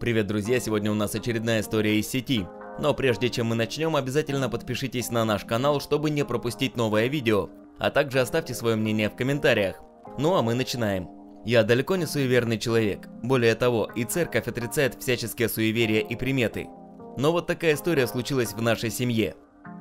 Привет, друзья! Сегодня у нас очередная история из сети. Но прежде чем мы начнем, обязательно подпишитесь на наш канал, чтобы не пропустить новое видео. А также оставьте свое мнение в комментариях. Ну а мы начинаем. Я далеко не суеверный человек. Более того, и церковь отрицает всяческие суеверия и приметы. Но вот такая история случилась в нашей семье.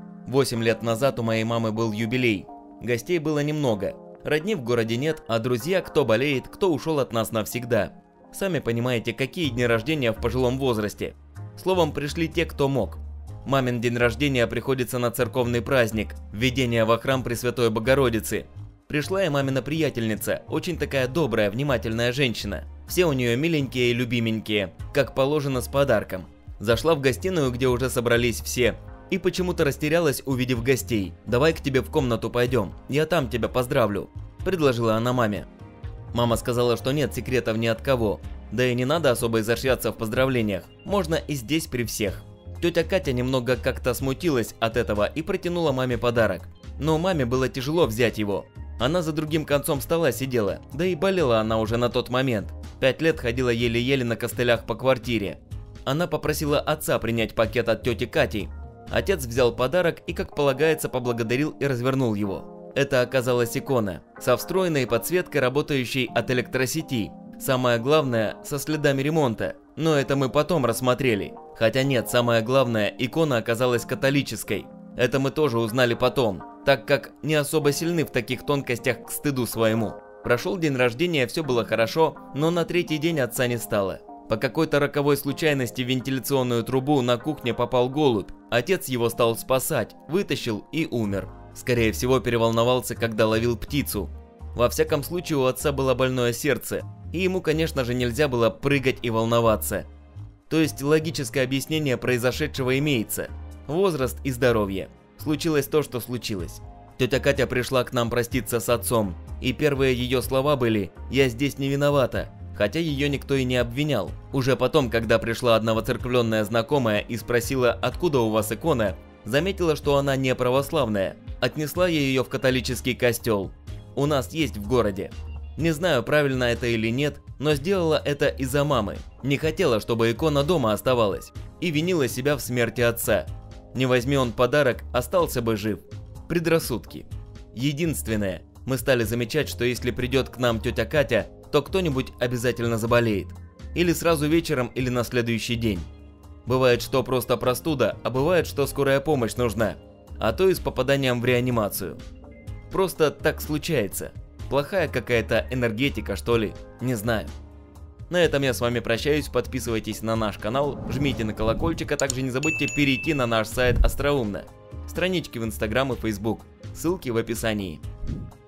8 лет назад у моей мамы был юбилей. Гостей было немного. Родни в городе нет, а друзья, кто болеет, кто ушел от нас навсегда. Сами понимаете, какие дни рождения в пожилом возрасте. Словом, пришли те, кто мог. Мамин день рождения приходится на церковный праздник – введение во храм Пресвятой Богородицы. Пришла и мамина приятельница, очень такая добрая, внимательная женщина. Все у нее миленькие и любименькие, как положено, с подарком. Зашла в гостиную, где уже собрались все, и почему-то растерялась, увидев гостей. «Давай к тебе в комнату пойдем, я там тебя поздравлю», – предложила она маме. Мама сказала, что нет секретов ни от кого, да и не надо особо изощряться в поздравлениях, можно и здесь при всех. Тетя Катя немного как-то смутилась от этого и протянула маме подарок. Но маме было тяжело взять его. Она за другим концом стола сидела, да и болела она уже на тот момент. 5 лет ходила еле-еле на костылях по квартире. Она попросила отца принять пакет от тети Кати. Отец взял подарок и, как полагается, поблагодарил и развернул его. Это оказалась икона, со встроенной подсветкой, работающей от электросети. Самое главное, со следами ремонта, но это мы потом рассмотрели. Хотя нет, самое главное, икона оказалась католической. Это мы тоже узнали потом, так как не особо сильны в таких тонкостях к стыду своему. Прошел день рождения, все было хорошо, но на третий день отца не стало. По какой-то роковой случайности в вентиляционную трубу на кухне попал голубь. Отец его стал спасать, вытащил и умер. Скорее всего, переволновался, когда ловил птицу. Во всяком случае, у отца было больное сердце, и ему, конечно же, нельзя было прыгать и волноваться. То есть логическое объяснение произошедшего имеется. Возраст и здоровье. Случилось то, что случилось. Тетя Катя пришла к нам проститься с отцом, и первые ее слова были «Я здесь не виновата», хотя ее никто и не обвинял. Уже потом, когда пришла одна воцерквленная знакомая и спросила, откуда у вас икона, заметила, что она не православная. Отнесла я ее в католический костел. У нас есть в городе. Не знаю, правильно это или нет, но сделала это из-за мамы. Не хотела, чтобы икона дома оставалась. И винила себя в смерти отца. Не возьми он подарок, остался бы жив. Предрассудки. Единственное, мы стали замечать, что если придет к нам тетя Катя, то кто-нибудь обязательно заболеет. Или сразу вечером, или на следующий день. Бывает, что просто простуда, а бывает, что скорая помощь нужна. А то и с попаданием в реанимацию. Просто так случается. Плохая какая-то энергетика, что ли, не знаю. На этом я с вами прощаюсь, подписывайтесь на наш канал, жмите на колокольчик, а также не забудьте перейти на наш сайт Остроумно. Странички в Instagram и Facebook, ссылки в описании.